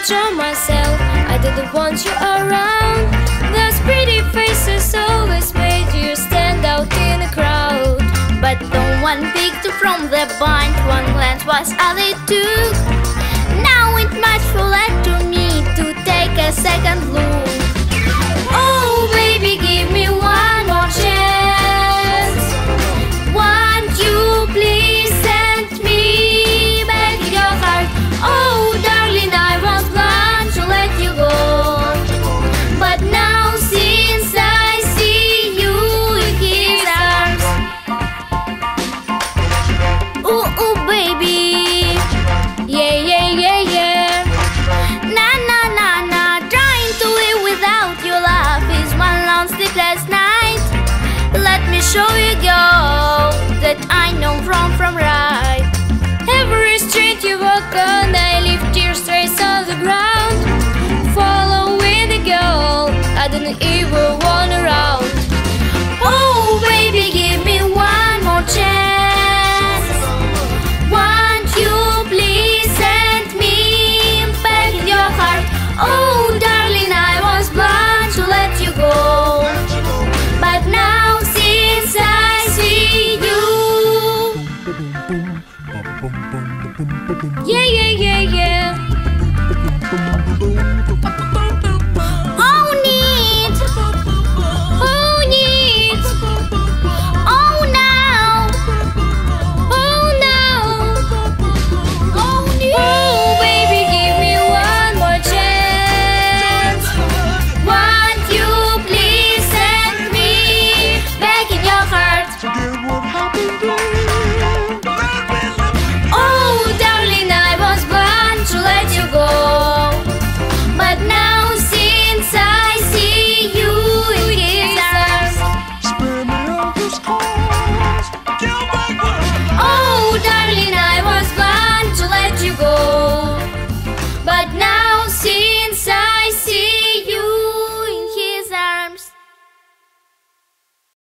withdraw myself. I didn't want you around. Those pretty faces always made you stand out in a crowd. But no one picked from the bunch. One glance was all it took. Now it much too late to me to take a second look. Oh baby, give me one more chance. Won't you please send me back your heart? Oh darling, I was blind to let you go, but now since I see you in his arms. Ooh, ooh, baby. Yeah, yeah, yeah, yeah. Na, na, na, na. Trying to live without your love is one long sleepless night. Let me show you, girl, that I know wrong from right. Every street you walk on, I leave tear traces on the ground. Following the girl I didn't even